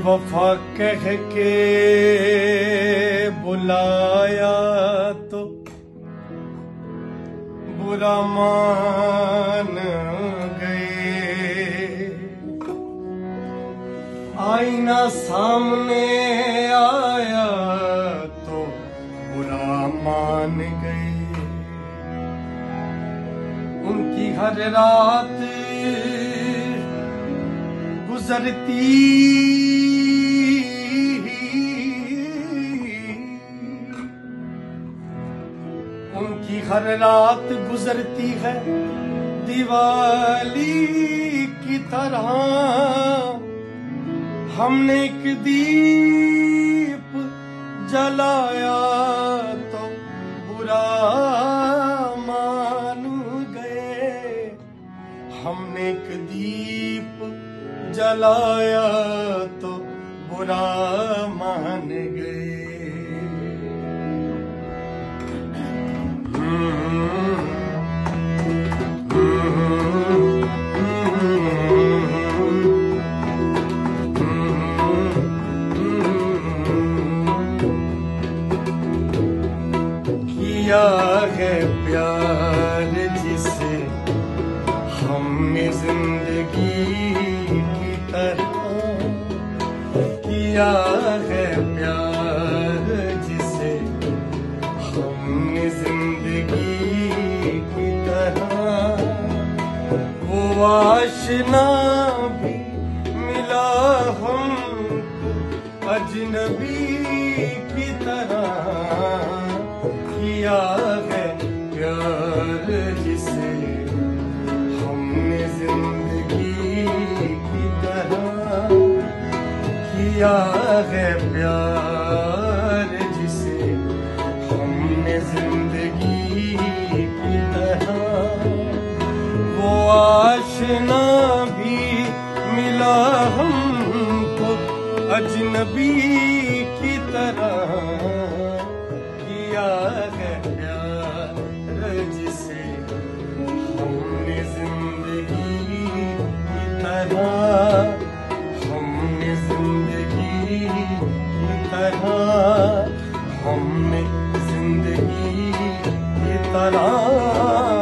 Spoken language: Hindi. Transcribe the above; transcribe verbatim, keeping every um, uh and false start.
वफा कह के बुलाया तो बुरा मान गए। आईना सामने आया तो बुरा मान गए। उनकी हर रात गुजरती उनकी हर रात गुजरती है दिवाली की तरह। हमने एक दीप जलाया तो बुरा मान गए। हमने एक दीप जलाया तो बुरा मान गए। किया है प्यार जिसे हमने जिंदगी की तरह। किया है प्यार जिसे हमने जिंदगी की तरह। वो आशना भी मिला हमको अजनबी की तरह। किया है प्यार जिसे हमने जिंदगी की तरह। किया है प्यार जिसे हमने जिंदगी की तरह। वो आशना भी मिला हमको अजनबी की तरह। किया है प्यार जिसे हमने जिंदगी की तरह। हमने जिंदगी की तरह। हमने जिंदगी की तरह।